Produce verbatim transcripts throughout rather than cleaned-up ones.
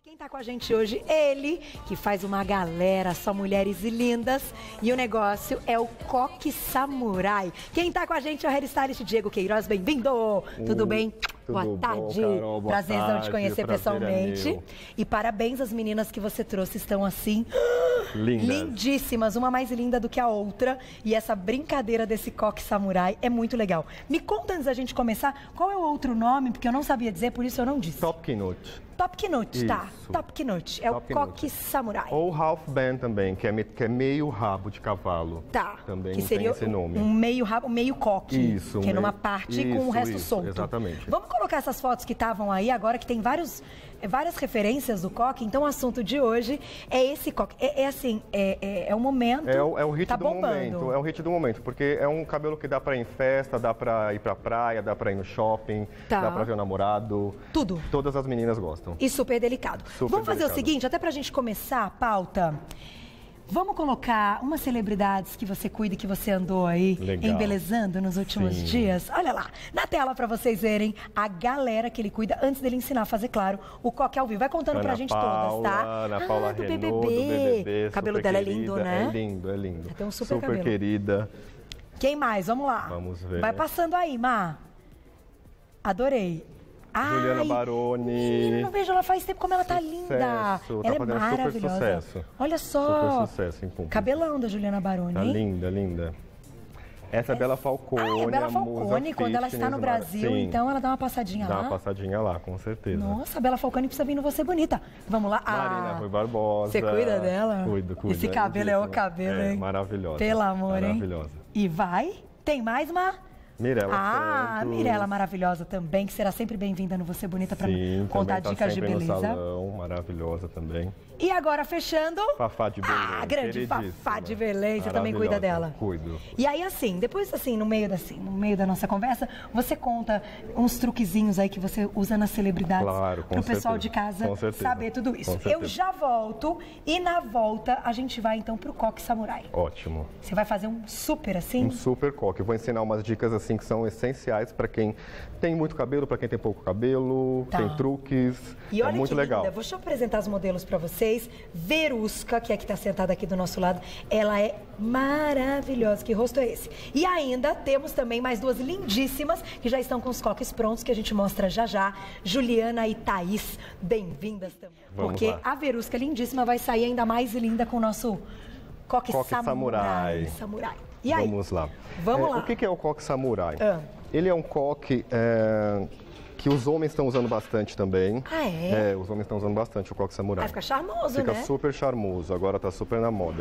Quem tá com a gente hoje, ele, que faz uma galera, só mulheres lindas, e o negócio é o Coque Samurai. Quem tá com a gente é o hairstylist Diego Queiroz, bem-vindo! Uh, Tudo bem? Tudo boa tarde. Bom, Carol, boa Prazerzão tarde, te conhecer pessoalmente. É e parabéns às meninas que você trouxe, estão assim... Lindas. Lindíssimas, uma mais linda do que a outra. E essa brincadeira desse Coque Samurai é muito legal. Me conta antes da gente começar, qual é o outro nome? Porque eu não sabia dizer, por isso eu não disse. Top Knut. Top Knut, tá. Isso. Top Knut. É Top o Coque Samurai. Ou Half Band também, que é, me, que é meio rabo de cavalo. Tá. Também que seria tem esse nome. Um meio rabo, meio coque. Isso. Que é meio... numa parte isso, com o resto isso, solto. Exatamente. Vamos colocar essas fotos que estavam aí agora, que tem vários, várias referências do coque. Então o assunto de hoje é esse coque. É, é assim, é, é, é o momento. É o, é o hit tá do bombando. momento. É o hit do momento, porque é um cabelo que dá pra ir em festa, dá pra ir pra praia, dá pra ir no shopping, tá. dá pra ver o namorado. Tudo. Todas as meninas gostam. E super delicado. Super Vamos fazer delicado. o seguinte, até pra gente começar a pauta. Vamos colocar umas celebridades que você cuida e que você andou aí Legal. embelezando nos últimos Sim. dias. Olha lá, na tela pra vocês verem a galera que ele cuida antes dele ensinar a fazer, claro, o coque ao vivo. Vai contando Ana pra gente Paula, todas, tá? Ana ah, Paula do Renaud, B B B. do B B B. O cabelo super dela querida. é lindo, né? É lindo, é lindo. Tem um super, super cabelo. querida. Quem mais? Vamos lá. Vamos ver. Vai passando aí, Má. Adorei. Juliana Ai, Baroni. menino, não vejo ela faz tempo como ela tá Sucesso, linda. tá Ela é fazendo super maravilhosa. sucesso. Olha só. Super sucesso em público. Cabelão da Juliana Baroni, Tá hein? linda, linda. Essa é Bela Falcone. Ah, é Bela a Falcone, musa quando ela está no fitness, Brasil, sim, então ela dá uma passadinha dá lá. uma passadinha lá, com certeza. Nossa, a Bela Falcone precisa vir no Você Bonita. Vamos lá. Marina Ah, Rui Barbosa. você cuida dela? Cuido, cuido. Esse cabelo é o cabelo, é, hein? Maravilhosa. Pelo amor, hein? Maravilhosa. E vai? Tem mais, Má? Mirella Ah, Santos. Mirella maravilhosa também, que será sempre bem-vinda no Você Bonita para Sim, contar também tá dicas de sempre no beleza. salão, maravilhosa também. E agora fechando. Fafá de Belém. Ah, grande queridíssima. Fafá de Belém, você também cuida dela? Cuido. E aí assim, depois assim, no meio, da, assim, no meio da nossa conversa, você conta uns truquezinhos aí que você usa nas celebridades. Claro, com Pro pessoal certeza, de casa com certeza, saber tudo isso. com certeza. Eu já volto e na volta a gente vai então pro Coque Samurai. Ótimo. Você vai fazer um super assim? Um super coque. Eu vou ensinar umas dicas assim que são essenciais para quem tem muito cabelo, para quem tem pouco cabelo, Tá. tem truques. E olha é muito que legal. linda, deixa eu apresentar os modelos para vocês. Verusca, que é que está sentada aqui do nosso lado, ela é maravilhosa. Que rosto é esse? E ainda temos também mais duas lindíssimas que já estão com os coques prontos, que a gente mostra já já. Juliana e Thaís, bem-vindas também. Vamos Porque lá. a Verusca lindíssima vai sair ainda mais linda com o nosso coque, Coque samurai. samurai. samurai. E aí? Vamos lá. Vamos É, lá. O que que é o coque samurai? Ah. Ele é um coque é, que os homens estão usando bastante também. Ah, é? É, os homens estão usando bastante o coque samurai. Vai ficar charmoso, Fica né? super charmoso, agora tá super na moda.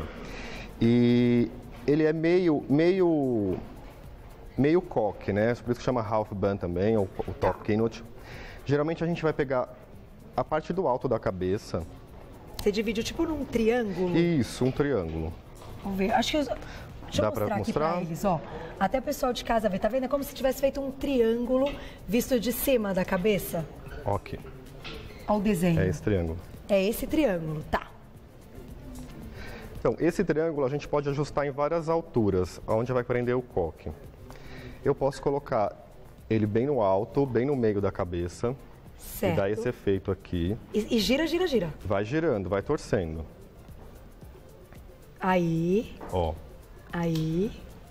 E ele é meio, meio, meio coque, né? Por isso que chama half band também, ou o top knot. Geralmente a gente vai pegar a parte do alto da cabeça. Você divide tipo num triângulo. Isso, um triângulo. Vamos ver. Acho que eu... Deixa Dá eu mostrar pra aqui pra mostrar? eles, ó. Até o pessoal de casa vê, tá vendo? É como se tivesse feito um triângulo visto de cima da cabeça. Ok, Olha o desenho. é esse triângulo. É esse triângulo, tá. Então, esse triângulo a gente pode ajustar em várias alturas, onde vai prender o coque. Eu posso colocar ele bem no alto, bem no meio da cabeça, Certo. e dar esse efeito aqui. E, e gira, gira, gira. Vai girando, vai torcendo. Aí, Ó, aí.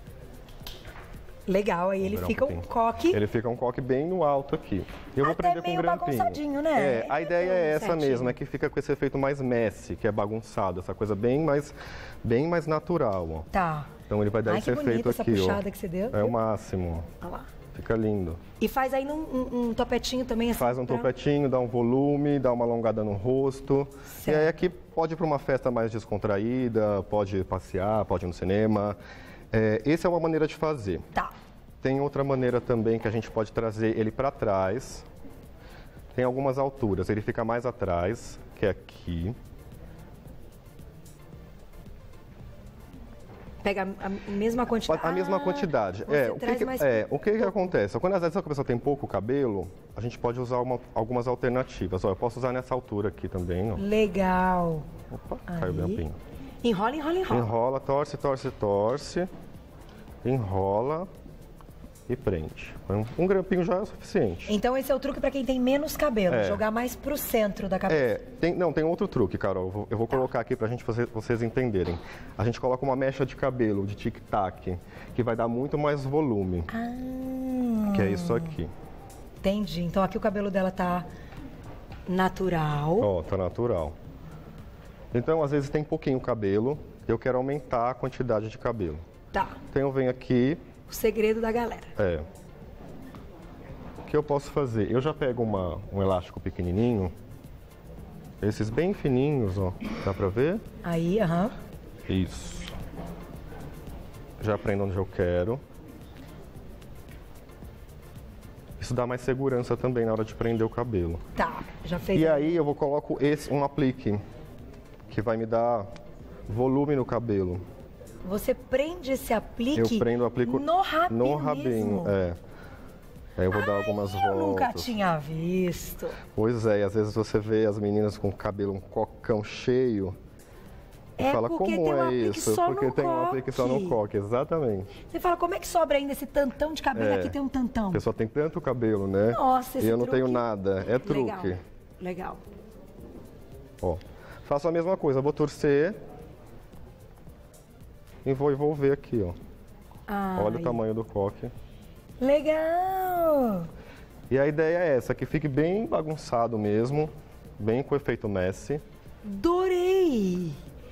Legal, aí ele virar um fica um pouquinho. coque. ele fica um coque bem no alto aqui. Eu vou Até prender com meio um grampinho. bagunçadinho, né? É, a É ideia é essa certinho. mesmo, é que fica com esse efeito mais messy, que é bagunçado, essa coisa bem mais, bem mais natural, ó. Tá. Então ele vai dar Ai, esse que bonita efeito essa aqui, puxada ó. que você deu, É viu? o máximo, ó. Olha lá. Fica lindo. E faz aí num, um, um topetinho também assim. Faz um pra- topetinho, dá um volume, dá uma alongada no rosto. Certo. E aí aqui pode ir para uma festa mais descontraída, pode passear, pode ir no cinema. É, essa é uma maneira de fazer. Tá. Tem outra maneira também que a gente pode trazer ele para trás. Tem algumas alturas, ele fica mais atrás, que é aqui. Pega a, a mesma quantidade. A mesma Ah, quantidade. você É, o que, traz que- mais- é, o que que acontece? Quando às vezes a pessoa tem pouco cabelo, a gente pode usar uma- algumas alternativas. Ó, eu posso usar nessa altura aqui também, ó. Legal. Opa, caiu bem Aí. um pinho. Enrola, enrola, enrola. Enrola, torce, torce, torce. Enrola. e prende. Um, um grampinho já é o suficiente. Então esse é o truque para quem tem menos cabelo, É. jogar mais pro centro da cabeça. É, tem, não, tem outro truque, Carol. Eu vou, eu vou colocar aqui pra gente fazer, vocês entenderem. A gente coloca uma mecha de cabelo, de tic-tac, que vai dar muito mais volume, Ah, que é isso aqui. entendi. Então aqui o cabelo dela tá natural. Ó, tá natural. Então, às vezes tem pouquinho cabelo, eu quero aumentar a quantidade de cabelo. Tá. Então eu venho aqui, O segredo da galera. é. O que eu posso fazer? Eu já pego uma, um elástico pequenininho, esses bem fininhos, ó, dá pra ver? Aí, aham. Isso. Já prendo onde eu quero. Isso dá mais segurança também na hora de prender o cabelo. Tá, já fez. E aí eu vou coloco esse um aplique que vai me dar volume no cabelo. Você prende esse aplique Eu prendo o aplico no rabinho no rabinho, mesmo. é. Aí eu vou dar algumas Eu voltas. nunca tinha visto. Pois é, e às vezes você vê as meninas com o cabelo um cocão cheio. E É fala, porque como tem um é aplique isso? só Porque no tem um aplique só no coque. coque, exatamente. Você fala, como é que sobra ainda esse tantão de cabelo? É. Aqui tem um tantão. A pessoa tem tanto cabelo, né? Nossa, esse E eu não truque- tenho nada, é truque. Legal, legal. Ó, faço a mesma coisa, vou torcer e vou envolver aqui, ó. Olha Ai, o tamanho do coque. legal. E a ideia é essa, que fique bem bagunçado mesmo, bem com efeito Messi. Adorei.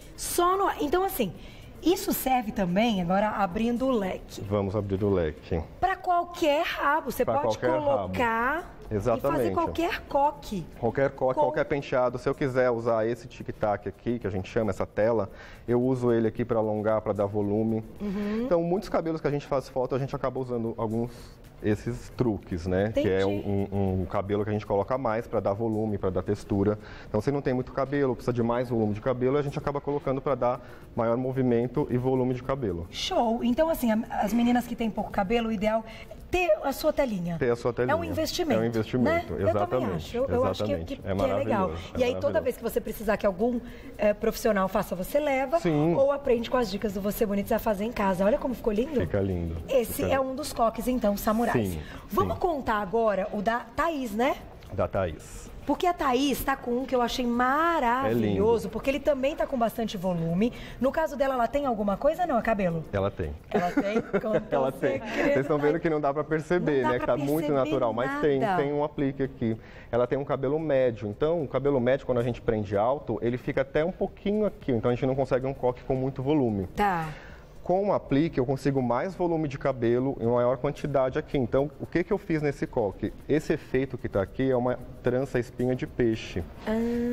Só no... Então, assim, isso serve também, agora abrindo o leque, Vamos abrir o leque. para qualquer rabo. Você Pra pode qualquer colocar e fazer Exatamente. qualquer coque. Qualquer coque, Com- qualquer penteado, se eu quiser usar esse tic-tac aqui, que a gente chama essa tela, eu uso ele aqui para alongar, para dar volume. Uhum. Então, muitos cabelos que a gente faz foto, a gente acaba usando alguns esses truques, né? Entendi. Que é um, um- um cabelo que a gente coloca mais para dar volume, para dar textura. Então, se não tem muito cabelo, precisa de mais volume de cabelo, a gente acaba colocando para dar maior movimento e volume de cabelo. Show. Então, assim, a- as meninas que têm pouco cabelo, o ideal é ter a sua telinha. Ter a sua telinha. É um investimento. É um investimento, né? Eu também exatamente, acho. Eu, eu acho que, exatamente. que- É que é legal. maravilhoso, é E aí, toda maravilhoso. vez que você precisar que algum eh, profissional faça, você leva. Sim. Ou aprende com as dicas do Você Bonito a fazer em casa. Olha como ficou lindo. Fica lindo. Esse Fica é um dos coques, então, samurais. Sim, Vamos sim. contar agora o da Thaís, né? Da Thaís. Porque a Thaís tá com um que eu achei maravilhoso, porque ele também tá com bastante volume. No caso dela, ela tem alguma coisa? Não, é cabelo? Ela tem. Ela tem? Conta Ela o tem. segredo, Vocês estão vendo Thaís. que não dá pra perceber, Não dá né? Que pra tá muito perceber natural, mas tem, nada. tem um aplique aqui. Ela tem um cabelo médio. Então, o cabelo médio, quando a gente prende alto, ele fica até um pouquinho aqui. Então, a gente não consegue um coque com muito volume. Tá. Com o aplique, eu consigo mais volume de cabelo em maior quantidade aqui. Então, o que, que eu fiz nesse coque? Esse efeito que está aqui é uma trança espinha de peixe. Ah,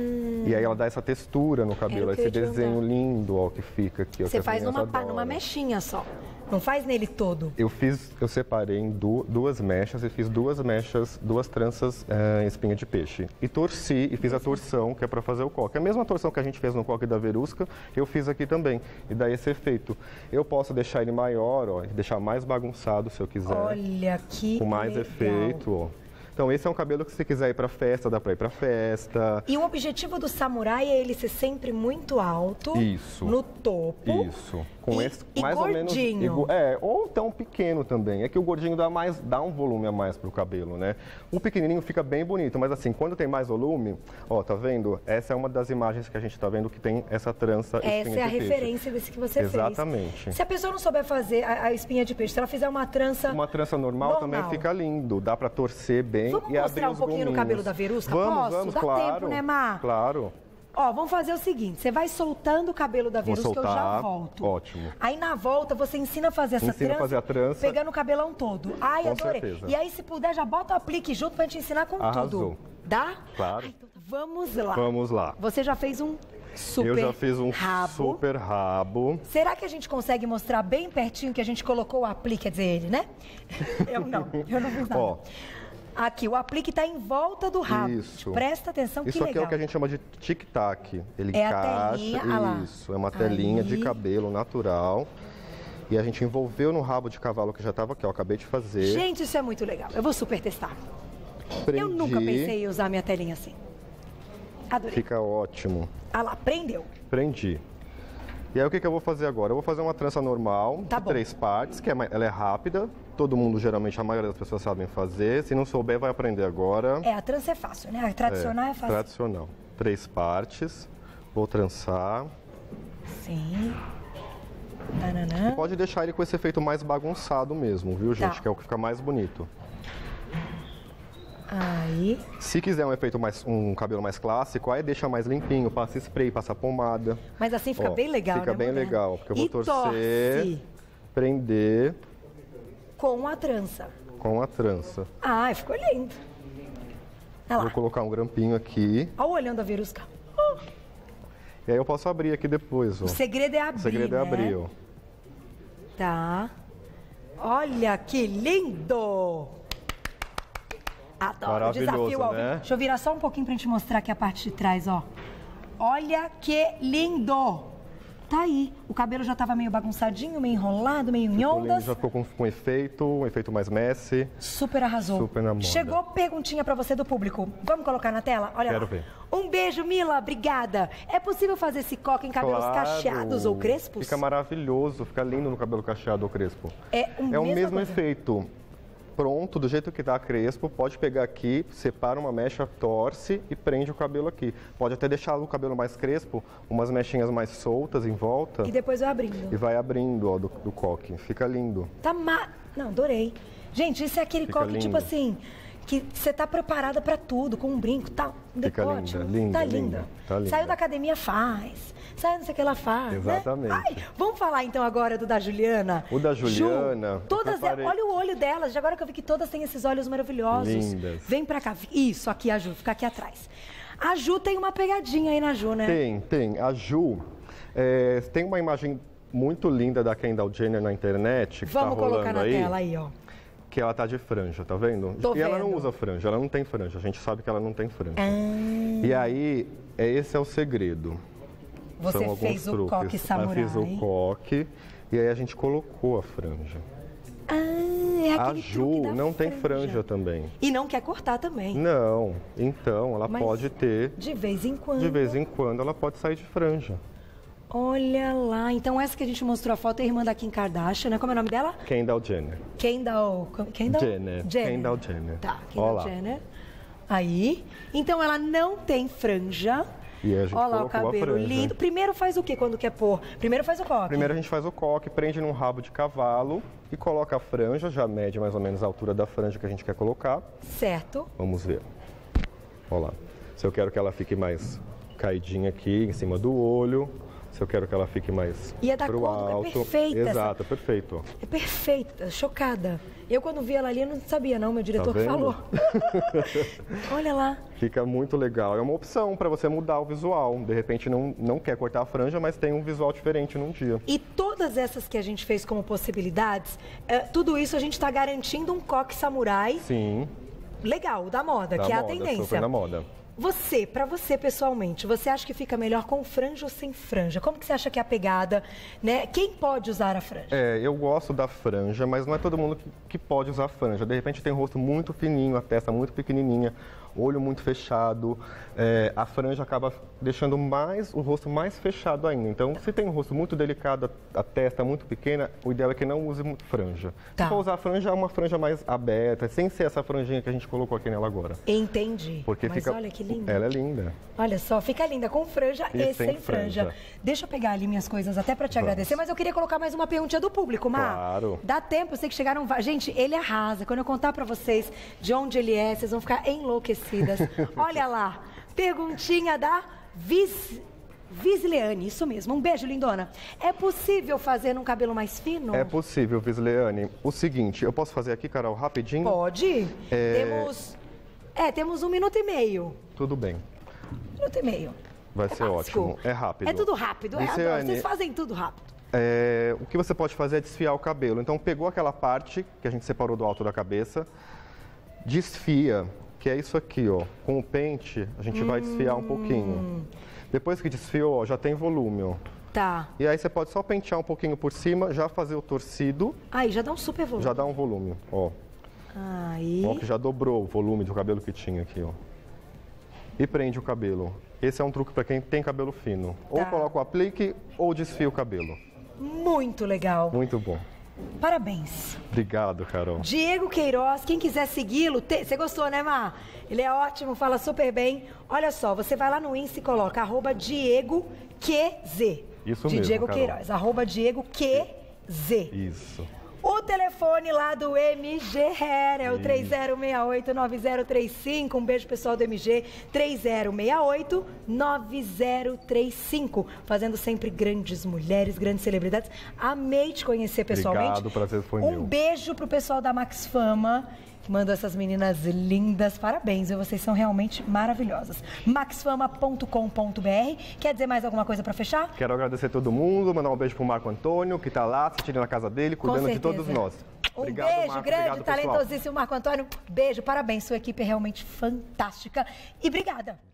E aí ela dá essa textura no cabelo, Era o que eu esse ia te desenho perguntar. lindo ó, que fica aqui. ó, que você as faz meninas numa, pá- adoram. numa mechinha só. Não faz nele todo. Eu fiz, eu separei em du- duas mechas e fiz duas mechas, duas tranças eh, em espinha de peixe. E torci e fiz a torção, que é para fazer o coque. A mesma torção que a gente fez no coque da Verusca, eu fiz aqui também. E dá esse efeito. Eu posso deixar ele maior, ó, e deixar mais bagunçado se eu quiser. Olha que com mais legal. efeito, ó. Então esse é um cabelo que se quiser ir para festa, dá para ir para festa. E o objetivo do samurai é ele ser sempre muito alto. Isso. No topo. Isso. Com E- esse e mais ou menos gordinho. igu- é, ou tão pequeno também. É que o gordinho dá mais, dá um volume a mais pro cabelo, né? O pequenininho fica bem bonito, mas assim, quando tem mais volume, ó, tá vendo? Essa é uma das imagens que a gente tá vendo que tem essa trança Essa espinha é a de peixe. referência desse que você Exatamente. fez. Se a pessoa não souber fazer a, a espinha de peixe, se ela fizer uma trança. Uma trança normal, Normal. também fica lindo, dá pra torcer bem Vamos e abrir mostrar um os pouquinho no gominhos. cabelo da Verusca? Vamos, Posso? vamos, Dá claro. tempo, né, Má? Claro. Ó, vamos fazer o seguinte: você vai soltando o cabelo da Vou Verusca, que eu já soltar. volto. Ótimo. Aí na volta você ensina a fazer essa Ensina a trança, fazer a trança. pegando o cabelão todo. Ai, Com adorei. certeza. E aí, se puder, já bota o aplique junto pra gente ensinar com Arrasou. tudo. Dá? Claro. Ai, então, vamos lá. Vamos lá. Você já fez um super Eu já fiz um rabo. super rabo. Será que a gente consegue mostrar bem pertinho que a gente colocou o aplique, quer dizer, ele, né? Eu não, eu não fiz nada. Ó. Aqui, o aplique tá em volta do rabo. Isso. Presta atenção, Isso que aqui legal. é o que a gente chama de tic-tac. Ele É a encaixa. telinha, ah lá. Isso, é uma telinha de Aí. cabelo natural. E a gente envolveu no rabo de cavalo que já estava aqui, ó. Acabei de fazer. Gente, isso é muito legal. Eu vou super testar. Prendi, Eu nunca pensei em usar minha telinha assim. Adorei. Fica ótimo. Ah lá, prendeu. Prendi. E aí o que, que eu vou fazer agora? Eu vou fazer uma trança normal, Tá de bom. três partes, que é, ma- ela é rápida. todo mundo, geralmente, a maioria das pessoas sabem fazer. Se não souber, vai aprender agora. É, a trança é fácil, né? A tradicional é, é fácil. Tradicional. Três partes. Vou trançar. Sim. Tananã. Pode deixar ele com esse efeito mais bagunçado mesmo, viu, gente? Tá. Que é o que fica mais bonito. Aí. Se quiser um efeito mais, um cabelo mais clássico, aí deixa mais limpinho, passa spray, passa pomada. Mas assim fica Ó, bem legal, Fica né, bem Moderna? legal, porque eu vou E torcer, torce. prender Com a trança. com a trança. Ai, ficou lindo. Olha lá. Vou colocar um grampinho aqui, Olha o olhão da Verusca. e aí eu posso abrir aqui depois, ó. O segredo é abrir, O segredo é né? abrir, ó. Tá. Olha que lindo! Adoro o Maravilhoso, desafio ao né? vivo. Deixa eu virar só um pouquinho pra gente mostrar aqui a parte de trás, ó. Olha que lindo! Tá aí. O cabelo já tava meio bagunçadinho, meio enrolado, meio em Ficou lindo, ondas. já ficou com, com efeito, um efeito mais messy. Super arrasou. Super na moda. Chegou perguntinha pra você do público. Vamos colocar na tela? Olha Quero lá. ver. Um beijo, Mila. Obrigada. É possível fazer esse coque em cabelos Claro. cacheados ou crespos? Fica maravilhoso, fica lindo no cabelo cacheado ou crespo. É, um É o mesma mesmo coisa. efeito. Pronto, do jeito que tá crespo, pode pegar aqui, separa uma mecha, torce e prende o cabelo aqui. Pode até deixar o cabelo mais crespo, umas mechinhas mais soltas em volta E depois vai abrindo. e vai abrindo, ó, do, do coque. Fica lindo. Tá ma... Não, adorei. Gente, isso é aquele Fica coque, lindo. tipo assim, que você tá preparada pra tudo, com um brinco e tal. Um Fica decote. linda, linda, Tá linda, linda. tá linda. Saiu da academia, faz. Saiu não sei o que ela faz. Exatamente. Né? Ai, vamos falar então agora do da Juliana. O da Juliana, Ju, todas, eu preparei- olha o olho delas. Agora que eu vi que todas têm esses olhos maravilhosos. Lindas. Vem pra cá. Isso, aqui a Ju, fica aqui atrás. A Ju tem uma pegadinha aí na Ju, né? Tem, tem. A Ju é, tem uma imagem muito linda da Kendall Jenner na internet. Que Vamos tá rolando colocar na aí, tela aí, ó. Que ela tá de franja, tá vendo? Tô e ela não vendo. usa franja, ela não tem franja. A gente sabe que ela não tem franja. Ah, E aí, é, esse é o segredo. você São alguns fez o truques. coque samurai. Eu fiz o coque e aí a gente colocou a franja. Ah, é A aquele Ju truque da não tem franja também. E não quer cortar também. Não, então ela Mas pode ter, De vez em quando. de vez em quando, ela pode sair de franja. Olha lá. Então essa que a gente mostrou a foto é a irmã da Kim Kardashian, né? Como é o nome dela? Kendall Jenner. Kendall... Kendall? Jenner. Kendall Jenner. Tá, Ó Kendall lá. Jenner. Aí. Então ela não tem franja. E a gente Olha lá o colocou a cabelo franja. lindo. Primeiro faz o que quando quer pôr? Primeiro faz o coque. Primeiro a gente faz o coque, prende num rabo de cavalo e coloca a franja, já mede mais ou menos a altura da franja que a gente quer colocar. Certo. Vamos ver. Olha lá. Se eu quero que ela fique mais caidinha aqui, em cima do olho. Se eu quero que ela fique mais E é da pro cor, é alto. perfeita essa- Exato, é perfeito. É perfeita, chocada. Eu quando vi ela ali, eu não sabia não, meu diretor Tá que vendo? falou. Olha lá. Fica muito legal. É uma opção para você mudar o visual. De repente não, não quer cortar a franja, mas tem um visual diferente num dia. E todas essas que a gente fez como possibilidades, é, tudo isso a gente está garantindo um coque samurai Sim, legal, da moda, da que é a moda, tendência. super na moda. Você, pra você pessoalmente, você acha que fica melhor com franja ou sem franja? Como que você acha que é a pegada, né? Quem pode usar a franja? É, eu gosto da franja, mas não é todo mundo que, que pode usar franja. De repente tem um rosto muito fininho, a testa muito pequenininha, olho muito fechado. É, a franja acaba deixando mais o rosto mais fechado ainda. Então, se tem um rosto muito delicado, a a testa muito pequena, o ideal é que não use muito franja. Tá. Se for usar franja, é uma franja mais aberta, sem ser essa franjinha que a gente colocou aqui nela agora. Entendi. Porque Mas fica... olha que linda. Ela é linda. Olha só, fica linda com franja E e sem sem franja. franja. Deixa eu pegar ali minhas coisas até pra te Vamos. agradecer, mas eu queria colocar mais uma perguntinha do público, Mar. Claro. Dá tempo, eu sei que chegaram... va- Gente, ele arrasa. Quando eu contar pra vocês de onde ele é, vocês vão ficar enlouquecidas. Olha lá, perguntinha da Vis... Visleane, isso mesmo. Um beijo, lindona. É possível fazer num cabelo mais fino? É possível, Visleane. O seguinte, eu posso fazer aqui, Carol, rapidinho? Pode. É- Temos... É, temos um minuto e meio. Tudo bem. Um minuto e meio. Vai ser Básico. ótimo. É rápido. É tudo rápido. É, Visleane, adoro. Vocês fazem tudo rápido. é, o que você pode fazer é desfiar o cabelo. Então, pegou aquela parte que a gente separou do alto da cabeça, desfia, que é isso aqui, ó. Com o pente, a gente vai desfiar um pouquinho. Depois que desfiou, ó, já tem volume, ó. Tá. E aí você pode só pentear um pouquinho por cima, já fazer o torcido, Aí, já dá um super volume. já dá um volume, ó. Aí. Ó, que já dobrou o volume do cabelo que tinha aqui, ó. E prende o cabelo. Esse é um truque para quem tem cabelo fino. Ou Tá. coloca o aplique ou desfia o cabelo. Muito legal. Muito bom. Parabéns. Obrigado, Carol. Diego Queiroz, quem quiser segui-lo, te... você gostou, né, Mar? Ele é ótimo, fala super bem. Olha só, você vai lá no Insta e coloca arroba Diego Q Z. Isso de mesmo, Diego Carol. Queiroz, arroba Diego Q Z. Isso. O telefone lá do M G Hair é o três zero seis oito, nove zero três cinco. Um beijo pessoal do M G, três zero seis oito, nove zero três cinco. Fazendo sempre grandes mulheres, grandes celebridades. Amei te conhecer pessoalmente. Obrigado, o prazer foi um meu. Um beijo pro pessoal da Max Fama, que mandou essas meninas lindas. Parabéns, viu? Vocês são realmente maravilhosas. max fama ponto com ponto b r. Quer dizer mais alguma coisa para fechar? Quero agradecer a todo mundo, mandar um beijo pro Marco Antônio, que tá lá assistindo na casa dele, cuidando de todos nós. Um obrigado, beijo Marco, grande, obrigado, talentosíssimo Marco Antônio. Beijo, parabéns, sua equipe é realmente fantástica. E obrigada.